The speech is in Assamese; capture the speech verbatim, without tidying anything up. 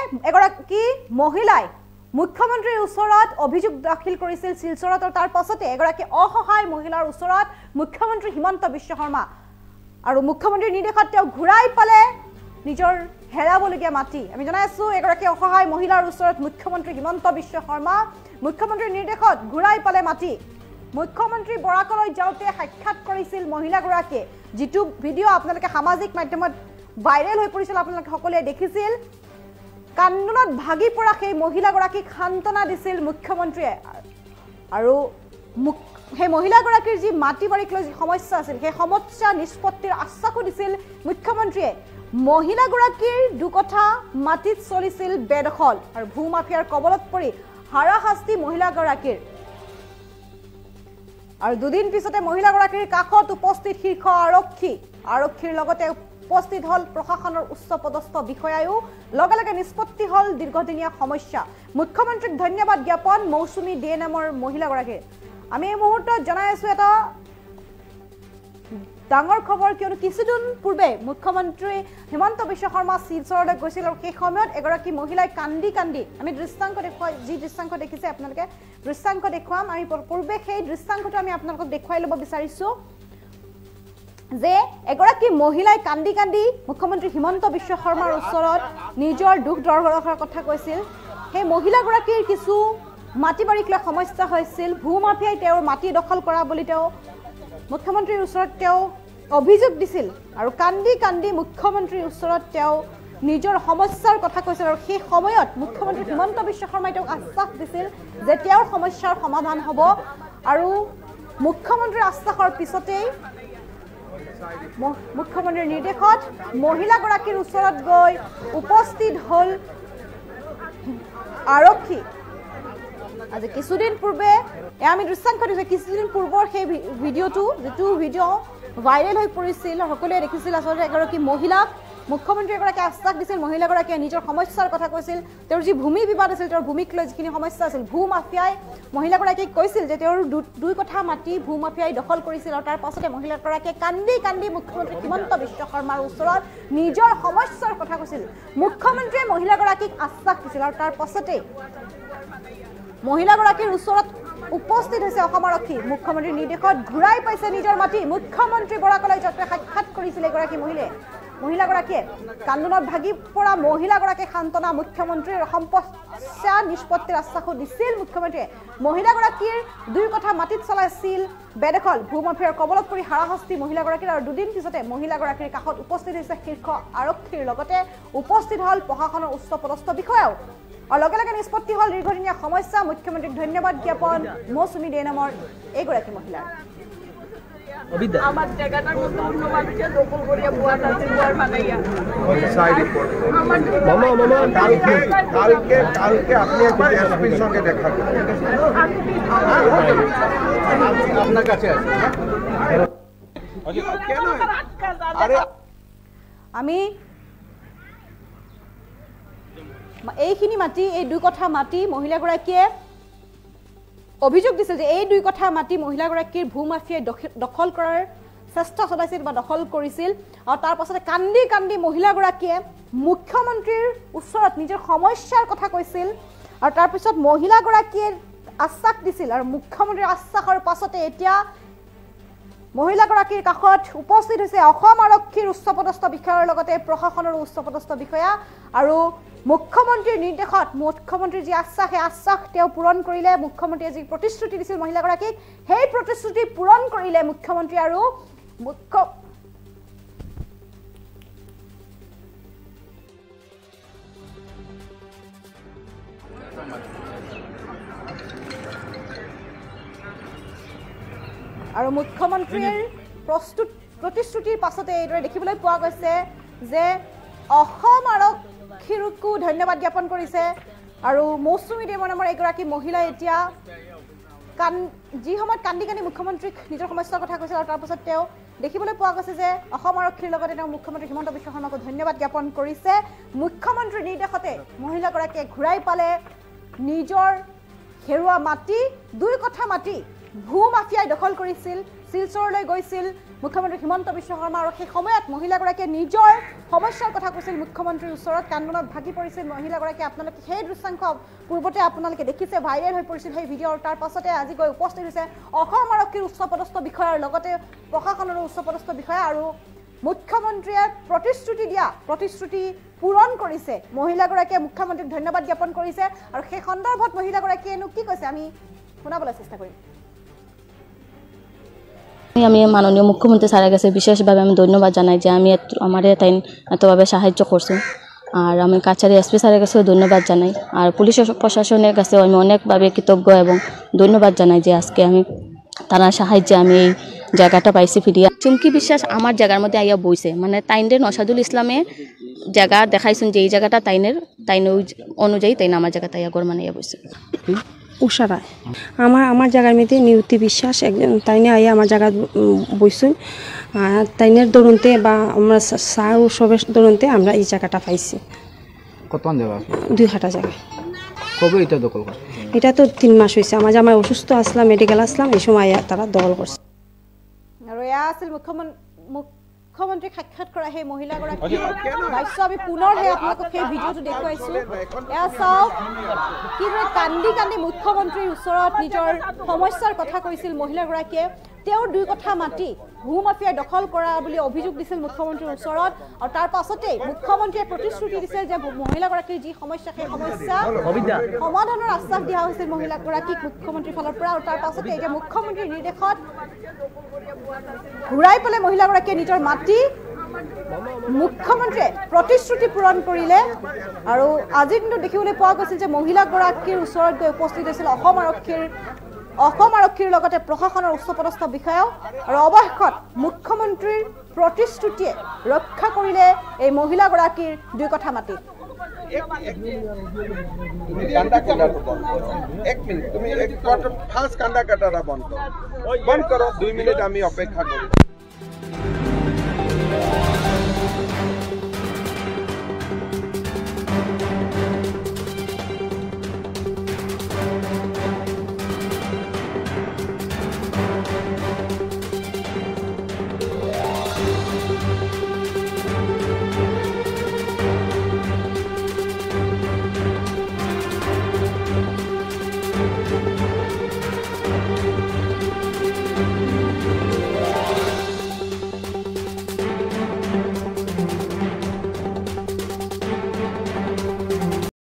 এগৰাকী মহিলাই মুখ্যমন্ত্ৰীৰ ওচৰত অভিযোগ দাখিল কৰিছিল শিলচৰত আৰু তাৰ পাছতে এগৰাকী অসহায় মহিলাৰ ওচৰত মুখ্যমন্ত্ৰী হিমন্ত বিশ্ব শৰ্মা আৰু মুখ্যমন্ত্ৰীৰ নিৰ্দেশত তেওঁ ঘূৰাই পালে নিজৰ হেৰাবলগীয়া মাটি আমি জনাই আছো এগৰাকী অসহায় মহিলাৰ ওচৰত মুখ্যমন্ত্ৰী হিমন্ত বিশ্ব শৰ্মা মুখ্যমন্ত্ৰীৰ নিৰ্দেশত ঘূৰাই পালে মাটি মুখ্যমন্ত্ৰী বৰাকলৈ যাওঁতে সাক্ষাৎ কৰিছিল মহিলাগৰাকীয়ে যিটো ভিডিঅ' আপোনালোকে সামাজিক মাধ্যমত ভাইৰেল হৈ পৰিছিল আপোনালোকে সকলোৱে দেখিছিল কান্দোনত ভাগি পৰা সেই মহিলাগৰাকীক সান্তনা দিছিল মুখ্যমন্ত্ৰীয়ে আৰু সেই মহিলাগৰাকীৰ যি মাটি বাৰীক লৈ সমস্যা আছিল সেই সমস্যা নিষ্পত্তিৰ আশ্বাসো দিছিল মুখ্যমন্ত্ৰীয়ে মহিলাগৰাকীৰ দুকঠা মাটিত চলিছিল বেদখল আৰু ভূমাফিয়াৰ কবলত পৰি হাৰাশাস্তি মহিলাগৰাকীৰ আৰু দুদিন পিছতে মহিলাগৰাকীৰ কাষত উপস্থিত শীৰ্ষ আৰক্ষী আৰক্ষীৰ লগতে উপস্থিত হল প্ৰশাসনৰ উচ্চ পদস্থ বিষয়ায়ো লগে লগে নিষ্পত্তি হল দীৰ্ঘদিনীয়া সমস্যা মুখ্যমন্ত্ৰীক ধন্যবাদ জ্ঞাপন মৌচুমী ডে নামৰ মহিলাগৰাকীৰ আমি এই মুহূৰ্তত জনাই আছো এটা ডাঙৰ খবৰ কিয়নো কিছুদিন পূৰ্বে মুখ্যমন্ত্ৰী হিমন্ত বিশ্ব শৰ্মা শিলচৰলৈ গৈছিল আৰু সেই সময়ত এগৰাকী মহিলাই কান্দি কান্দি আমি দৃশ্যাংশ দেখুৱাই যি দৃশ্যাংশ দেখিছে আপোনালোকে দৃশ্যাংশ দেখুৱাম আমি পূৰ্বে সেই দৃশ্যাংশটো আমি আপোনালোকক দেখুৱাই ল'ব বিচাৰিছো যে এগৰাকী মহিলাই কান্দি কান্দি মুখ্যমন্ত্ৰী হিমন্ত বিশ্ব শৰ্মাৰ ওচৰত নিজৰ দুখ দৰ্শনৰ কথা কৈছিল সেই মহিলাগৰাকীৰ কিছু মাটি বাৰীক লৈ সমস্যা হৈছিল ভূমাফিয়াই তেওঁৰ মাটি দখল কৰা বুলি তেওঁ মুখ্যমন্ত্ৰীৰ ওচৰত তেওঁ অভিযোগ দিছিল আৰু কান্দি কান্দি মুখ্যমন্ত্ৰীৰ ওচৰত তেওঁ নিজৰ সমস্যাৰ কথা কৈছিল আৰু সেই সময়ত মুখ্যমন্ত্ৰী হিমন্ত বিশ্ব শৰ্মাই তেওঁক আশ্বাস দিছিল যে তেওঁৰ সমস্যাৰ সমাধান হ'ব আৰু মুখ্যমন্ত্ৰীৰ আশ্বাসৰ পিছতেই মুখ্যমন্ত্ৰীৰ নিৰ্দেশত মহিলাগৰাকীৰ ওচৰত গৈ উপস্থিত হল আৰক্ষী আজি কিছুদিন পূৰ্বে আমি দৃশ্যাংশ দিছো কিছুদিন পূৰ্বৰ সেই ভিডিঅ'টো যিটো ভিডিঅ' ভাইৰেল হৈ পৰিছিল সকলোৱে দেখিছিল আচলতে এগৰাকী মহিলাক মুখ্যমন্ত্ৰীয়ে এগৰাকী আশ্বাস দিছিল মহিলাগৰাকীয়ে নিজৰ সমস্যাৰ কথা কৈছিল তেওঁৰ যি ভূমি বিবাদ আছিল তেওঁৰ ভূমিক লৈ যিখিনি সমস্যা আছিল ভূ মাফিয়াই মহিলাগৰাকীক কৈছিল যে তেওঁৰ দুই কথা মাটি ভূ মাফিয়াই দখল কৰিছিল আৰু তাৰ পাছতে মহিলাগৰাকীয়ে কান্দি কান্দি মুখ্যমন্ত্ৰী হিমন্ত বিশ্ব শৰ্মাৰ ওচৰত নিজৰ সমস্যাৰ কথা কৈছিল মুখ্যমন্ত্ৰীয়ে মহিলাগৰাকীক আশ্বাস দিছিল আৰু তাৰ পাছতে মহিলাগৰাকীৰ ওচৰত উপস্থিত হৈছে অসম আৰক্ষী মুখ্যমন্ত্ৰীৰ নিৰ্দেশত ঘূৰাই পাইছে নিজৰ মাটি মুখ্যমন্ত্ৰী বৰাকলৈ যাওঁতে সাক্ষাৎ কৰিছিল এগৰাকী মহিলাই মহিলাগৰাকীয়ে কান্দোনত ভাগি পৰা মহিলাগৰাকীক সান্তনা মুখ্যমন্ত্ৰীৰ সমস্যা নিষ্পত্তিৰ আশ্বাসো দিছিল মুখ্যমন্ত্ৰীয়ে মহিলাগৰাকীৰ দুই কথা মাটিত চলাইছিল বেদখল ভূমাফিয়াৰ কবলত পৰি হাৰাশাস্তি মহিলাগৰাকীৰ আৰু দুদিন পিছতে মহিলাগৰাকীৰ কাষত উপস্থিত হৈছে শীৰ্ষ আৰক্ষীৰ লগতে উপস্থিত হল প্ৰশাসনৰ উচ্চ পদস্থ বিষয়াও আৰু লগে লগে নিষ্পত্তি হল দীৰ্ঘদিনীয়া সমস্যা মুখ্যমন্ত্ৰীক ধন্যবাদ জ্ঞাপন মৌচুমী ডে নামৰ এইগৰাকী মহিলাৰ আমার জায়গাটার মধ্যে অন্য মানুষের দখল করিয়া বুয়া তাদের বুয়ার বানাইয়া মামা মামা কালকে কালকে কালকে আপনি একবার এসপির সঙ্গে দেখা করবেন আপনার কাছে আছে আরে আমি এইখিনি মাটি এই দুই কথা মাটি মহিলাগৰাকীয়ে অভিযোগ দিছিল যে এই দুই কথা মাটি মহিলাগৰাকীৰ ভূমাফিয়াই দখল কৰাৰ চেষ্টা চলাইছিল বা দখল কৰিছিল আৰু তাৰ পাছতে কান্দি কান্দি মহিলাগৰাকীয়ে মুখ্যমন্ত্ৰীৰ ওচৰত নিজৰ সমস্যাৰ কথা কৈছিল আৰু তাৰ পিছত মহিলাগৰাকীয়ে আশ্বাস দিছিল আৰু মুখ্যমন্ত্ৰীৰ আশ্বাসৰ পাছতে এতিয়া মহিলাগৰাকীৰ কাষত উপস্থিত হৈছে অসম আৰক্ষীৰ উচ্চপদস্থ বিষয়াৰ লগতে প্ৰশাসনৰ উচ্চপদস্থ বিষয়া আৰু মুখ্যমন্ত্ৰীৰ নিৰ্দেশত মুখ্যমন্ত্ৰীৰ যি আশ্বাস সেই আশ্বাস তেওঁ পূৰণ কৰিলে মুখ্যমন্ত্ৰীয়ে যি প্ৰতিশ্ৰুতি দিছিল মহিলাগৰাকীক সেই প্ৰতিশ্ৰুতি পূৰণ কৰিলে মুখ্যমন্ত্ৰী আৰু মুখ্য আৰু মুখ্যমন্ত্ৰীৰ প্ৰস্তুত প্ৰতিশ্ৰুতিৰ পাছতে এইদৰে দেখিবলৈ পোৱা গৈছে যে অসম আৰক্ষীকো ধন্যবাদ জ্ঞাপন কৰিছে আৰু মৌচুমী ডে নামৰ এগৰাকী মহিলাই এতিয়া কান যি সময়ত কান্দি কান্দি মুখ্যমন্ত্ৰীক নিজৰ সমস্যাৰ কথা কৈছিল আৰু তাৰ পাছত তেওঁ দেখিবলৈ পোৱা গৈছে যে অসম আৰক্ষীৰ লগতে তেওঁ মুখ্যমন্ত্ৰী হিমন্ত বিশ্ব শৰ্মাকো ধন্যবাদ জ্ঞাপন কৰিছে মুখ্যমন্ত্ৰীৰ নিৰ্দেশতে মহিলাগৰাকীয়ে ঘূৰাই পালে নিজৰ হেৰুৱা মাটি দুই কথা মাটি ভূ মাফিয়াই দখল কৰিছিল শিলচৰলৈ গৈছিল মুখ্যমন্ত্ৰী হিমন্ত বিশ্ব শৰ্মা আৰু সেই সময়ত মহিলাগৰাকীয়ে নিজৰ সমস্যাৰ কথা কৈছিল মুখ্যমন্ত্ৰীৰ ওচৰত কান্দনত ভাগি পৰিছিল মহিলাগৰাকীয়ে আপোনালোকে সেই দৃশ্যাংশ পূৰ্বতে আপোনালোকে দেখিছে ভাইৰেল হৈ পৰিছিল সেই ভিডিঅ' তাৰ পাছতে আজি গৈ উপস্থিত হৈছে অসম আৰক্ষীৰ উচ্চপদস্থ বিষয়াৰ লগতে প্ৰশাসনৰ উচ্চপদস্থ বিষয়া আৰু মুখ্যমন্ত্ৰীয়ে প্ৰতিশ্ৰুতি দিয়া প্ৰতিশ্ৰুতি পূৰণ কৰিছে মহিলাগৰাকীয়ে মুখ্যমন্ত্ৰীক ধন্যবাদ জ্ঞাপন কৰিছে আৰু সেই সন্দৰ্ভত মহিলাগৰাকীয়েনো কি কৈছে আমি শুনাবলৈ চেষ্টা কৰিম আমি মাননীয় মুখ্যমন্ত্রী স্যারের কাছে বিশেষভাবে আমি ধন্যবাদ জানাই যে আমি আমার তাই এতভাবে সাহায্য করছি আর আমি কাছারি এসপি স্যারের কাছেও ধন্যবাদ জানাই আর পুলিশ প্রশাসনের কাছেও আমি অনেকভাবে কৃতজ্ঞ এবং ধন্যবাদ জানাই যে আজকে আমি তারা সাহায্যে আমি এই জায়গাটা পাইছি ফিরিয়া চুমকি বিশ্বাস আমার জায়গার মধ্যে আইয়া বইছে মানে তাইনের নসাদুল ইসলামে জায়গা দেখাইছেন যে এই জায়গাটা তাইনের তাইন অনুযায়ী তাই আমার জায়গাটা আইয়া গড় মানাইয়া বইছে উষা রায় আমার আমার জায়গার মধ্যে নিয়তি বিশ্বাস একজন তাইনে আইয়া আমার জায়গা বইছুন তাইনের দরুনতে বা আমরা সার উৎসবের দরুনতে আমরা এই জায়গাটা পাইছি কত জায়গা দুই হাটা জায়গা কবে এটা দখল করে এটা তো তিন মাস হয়েছে আমার জামাই অসুস্থ আসলাম মেডিকেল আসলাম এই সময় তারা দখল করছে আৰু এয়া আছিল মুখ্যমন্ত্ৰী মুখ্যমন্ত্ৰীক সাক্ষাৎ কৰা সেই মহিলাগৰাকী দৃশ্য আমি পুনৰ সেই আপোনালোকক সেই ভিডিঅ'টো দেখুৱাইছোঁ এয়া চাওক কিদৰে কান্দি কান্দি মুখ্যমন্ত্ৰীৰ ওচৰত নিজৰ সমস্যাৰ কথা কৈছিল মহিলাগৰাকীয়ে তেওঁৰ দুই কথা মাতি ভূ মাফিয়াই দখল কৰা বুলি অভিযোগ দিছিল মুখ্যমন্ত্ৰীৰ ওচৰত আৰু তাৰ পাছতেই মুখ্যমন্ত্ৰীয়ে প্ৰতিশ্ৰুতি দিছিল যে মহিলাগৰাকীৰ যি সমস্যা সেই সমস্যা সমাধানৰ আশ্বাস দিয়া হৈছিল মহিলাগৰাকীক মুখ্যমন্ত্ৰীৰ ফালৰ পৰা আৰু তাৰ পাছতে এতিয়া মুখ্যমন্ত্ৰীৰ নিৰ্দেশত ঘূৰাই পেলাই মহিলাগৰাকীয়ে নিজৰ মাটি মুখ্যমন্ত্ৰীয়ে প্ৰতিশ্ৰুতি পূৰণ কৰিলে আৰু আজি কিন্তু দেখিবলৈ পোৱা গৈছিল যে মহিলাগৰাকীৰ ওচৰত গৈ উপস্থিত হৈছিল অসম আৰক্ষীৰ অসম আৰক্ষীৰ লগতে প্ৰশাসনৰ উচ্চপদস্থ বিষয়াও আৰু অৱশেষত মুখ্যমন্ত্ৰীৰ প্ৰতিশ্ৰুতিয়ে ৰক্ষা কৰিলে এই মহিলাগৰাকীৰ দুই কথা মাতি এক মিনিট তুমি এক ফাৰ্ষ্ট কান্দা কাটাটা বন্ধ বন্ধ করো দুই মিনিট আমি অপেক্ষা করি